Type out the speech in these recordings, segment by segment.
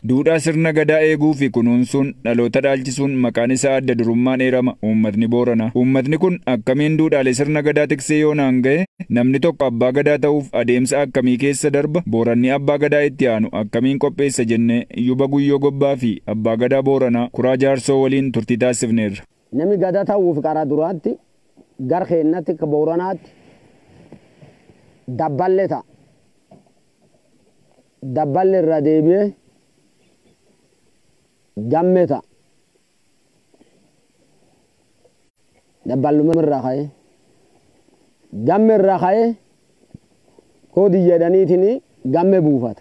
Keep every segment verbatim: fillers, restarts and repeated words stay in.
Duudhaa sirna gadaa eeguu fi kunuunsuun dhaloota dhaalchisuun maqaan isaa adda durummaan eerama uummatni Booranaa. Uummatni kun akkamiin duudhaalee sirna gadaa tiksee yoo naan ga'e namni tokko abbaa gadaa ta'uuf adeemsa akkamii keessa darba Booranni abbaa gadaa itti aanu akkamiin qopheessa jennee Yuba Guyyoo Gobbaa fi abbaa gadaa Booranaa Kuraa Jaarsoo waliin turtii taasifneerra. Namni gadaa ta'uuf karaa duraatti gar keennatti akka Booranaatti dabballee ta'a. Dabballee irra deebi'ee gammeta dabbaluma irraa ka'ee gamme irraa ka'ee koodii jedhaniitini gamme buufata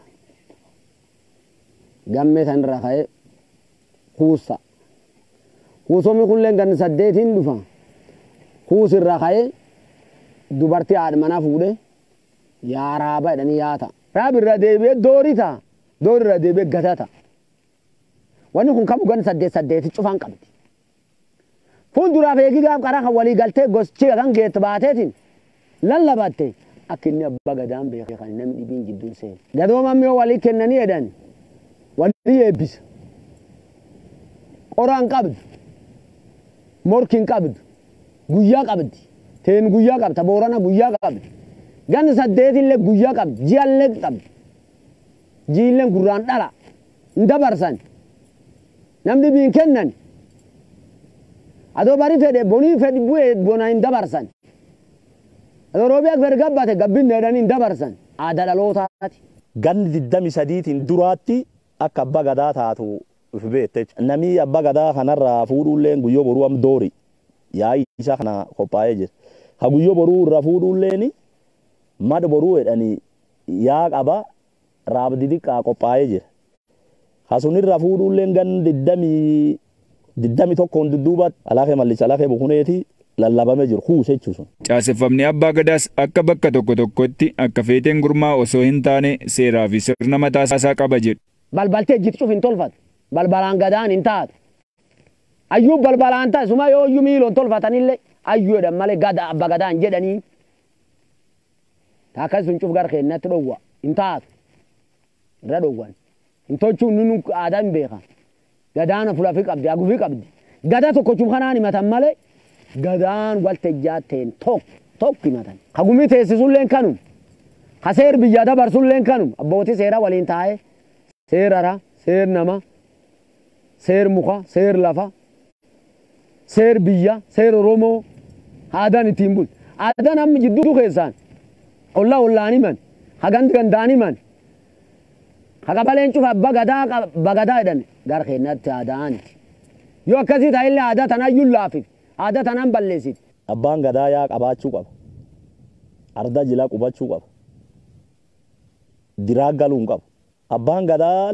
gamme san irraa ka'ee kuussa kuusomi kulleen gan saddeetiin dhufa kuus irraa ka'ee dubartii haadha manaa fuudhee yaa raaba jedhanii yaata raab irra deebi'ee doori ta'a doori irra deebi'ee gata ta'a. Wanni kun kamu gan saddeet saddeet cufaan qabdi. Fuulduraaf eegi gaaf karaa kan walii galtee goschii kan geetti baateetiin lallabatte akka inni abbaa gadaan beekee kan namni dhibiin jidduun seenu. Gadooma mi'oo walii kennanii jedhan walii eebbisa. Qoraan qabdu, morkiin qabdu, guyyaa qabdi, teen guyyaa qabda, Boorana guyyaa qabdi. Gan saddeetillee guyyaa qabdi, ji'allee qabdi. Jiilleen gurraan dhala hin dabarsan. Namni biin kennan adoo bari fedhe bonii fedhi bu'ee bona hin dabarsan adoo roobiyaa fedhe gabbate gabbin dheedhanii hin dabarsan aadaa dhalootaati. Ganni digdami sadiitiin duraatti akka abbaa gadaa taatu of beekte namni abbaa gadaa kanarraa fuudhulleen guyyoo boruu am doori yaa'ii isaa kana qophaa'ee jira. Ha guyyoo boruu irraa fuudhulleen mad boruu jedhanii yaa qaba raabdi xiqqaa qophaa'ee jira. Hasunirra fuudhulleen gan diddami diddami tokkoon dudduuba alaakee mallicha alaakee bukuneeti lallabamee jiru kuusee jechuun. Caaseffamni abbaa gadaas akka bakka tokko tokkotti akka feeteen gurmaa osoo hin taane seeraa fi sirna mataa isaa qaba jedhu. Balbaltee jitsuuf hin tolfatu. Balbalaan gadaan hin taatu. Ayyuu balbalaan ta'a suma yoo iyyuu miiloon tolfatanillee ayyuu jedhan malee gada abbaa gadaan jedhanii. Taakkas sun cuuf gara keennatti dhowwa hin taatu. Irra dhowwan. Intolchuun nunu aadaan beeka. Gadaan fulafi qabdi, agufi qabdi. Gadaa tokko cuuf kanaan himatan malee gadaan waltajjaateen tokko tokko himatan. Hagumii teessisulleen kanum. Ha seer biyyaa dabarsulleen kanum. Abbootii seera waliin taa'ee seerara, seer nama, seer muka, seer lafa, seer biyya, seer Oromoo aadaan ittiin bul. Aadaan amma jidduu keessaan ollaa ollaan himan, hagandi gandaan himan. Hakabaleen cufa abbaa gadaa abbaa gadaa jedhan gara keennatti aadaanti. Yoo akkasii ta'ellee aadaa tanaan yullaafif aadaa tanaan balleessiti. Abbaan gadaa yaa qabaachuu qaba. Arda jila qubachuu qaba. Diraa galuu hin qabu. Abbaan gadaa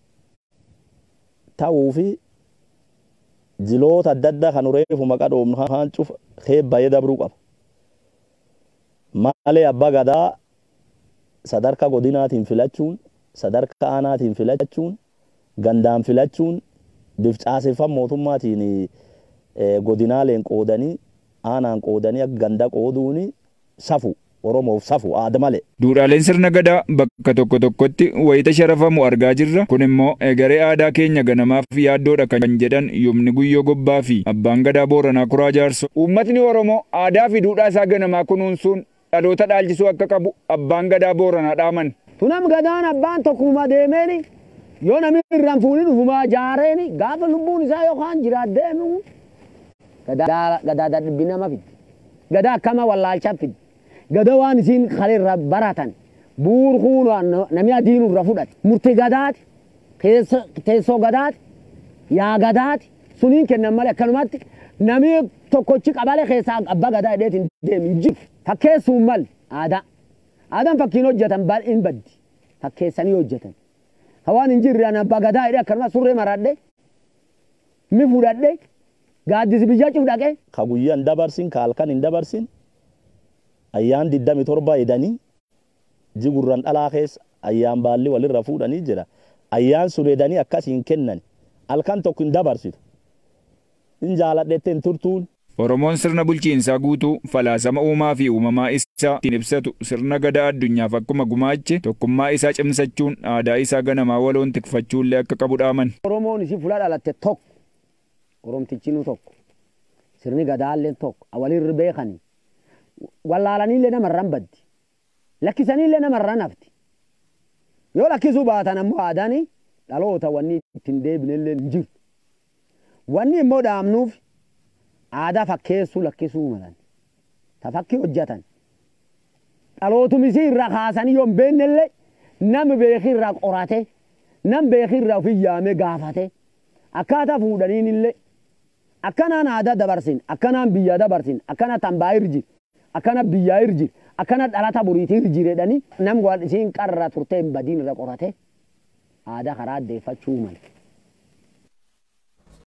ta'uu fi jiloota adda addaa kan reefu maqaa dhoofnu kan cufa heebbayee dabruu qaba. Malee abbaa gadaa sadarkaa godinaatiin filachuun sadarkaa aanaatiin filachuun gandaan filachuun bif caaseffam mootummaatiin godinaaleen qoodanii aanaan qoodanii akka ganda qooduuni safu Oromoof safu aada malee. Duudhaaleen sirna gadaa bakka tokko tokkotti wayita sharafamu argaa jirra. Kun immoo egeree aadaa keenya ganamaaf yaaddoodha kan jedhan Yubni Guyyoo Gobbaa fi abbaan gadaa Booranaa Kuraa Jaarsoo. Uummatni Oromoo aadaa fi duudhaa isaa ganamaa kunuunsuun dhaloota dhaalchisuu akka qabu abbaan gadaa Booranaa dhaaman. Tunam gadaan abbaan tokkuma deemeeni yoo namni irraan fuudhin dhufumaa jaareeni gaafa lubbuun isaa yookaan jiraat deemu gadaa gadaa dhibbi nama fiddi. Gadaa akkama wallaalchaa fiddi. Gadaa waan isiin kaleerra baratan buur kuunaan namni adiin irra fudhate. Murtii gadaati teessoo gadaati yaa gadaati suniin kennan malee akkanumatti namni tokkochi qabalee keessaa abbaa gadaa hidheetiin deemu jiru. Fakkeessuun mal aadaa. Aadaan fakkiin hojjetan baay'een baddi. Fakkeessanii hojjetan. Hawaan hin jirre ana abbaa gadaa hidhee akkanuma surree maradhee mi fudhadhee gaaddisi biyyaa cuuf dhaqee. Ka guyyaa hin dabarsin ka halkan hin dabarsin ayyaan digdami torba jedhanii jigurran dhalaa keessa ayyaan baalli walirra fuudhanii jira. Ayyaan sun jedhanii akkasiin kennan halkan tokko hin dabarsitu. Hin jaaladheetti hin turtuun. Oromoon sirna bulchiinsaa guutuu falaasama uumaa fi uumamaa isaa ittiin ibsatu sirna gadaa addunyaaf akkuma gumaache tokkummaa isaa cimsachuun aadaa isaa ganamaa waloon tikfachuullee akka qabu dhaaman. Oromoon isi fula dhalatte tokko Oromtichinu tokko sirni gadaalleen tokko awwalirra beekanii wallaalaniillee namarraan baddi lakkisaniillee namarraan hafti yoo lakkisuu baatan ammoo aadaanii dhaloota wanni ittiin deebinellee hin jiru wanni immoo dhaamnuuf aadaa fakkeessuu lakkisuu malan tafakkii hojjetan dhalootumisi irraa kaasanii yoo hin beennellee nam beekii irraa qorate nam beekii irraa ofii yaamee gaafate akkaataa fuudhaniinillee akkanaan aadaa dabarsin akkanaan biyya dabarsin akkana tambaa irji akkana biyya irji akkana dhalata buriitii irji jedhanii nam waan isiin qarra turtee hin badiin irra qorate aadaa karaa addeeffachuu mala.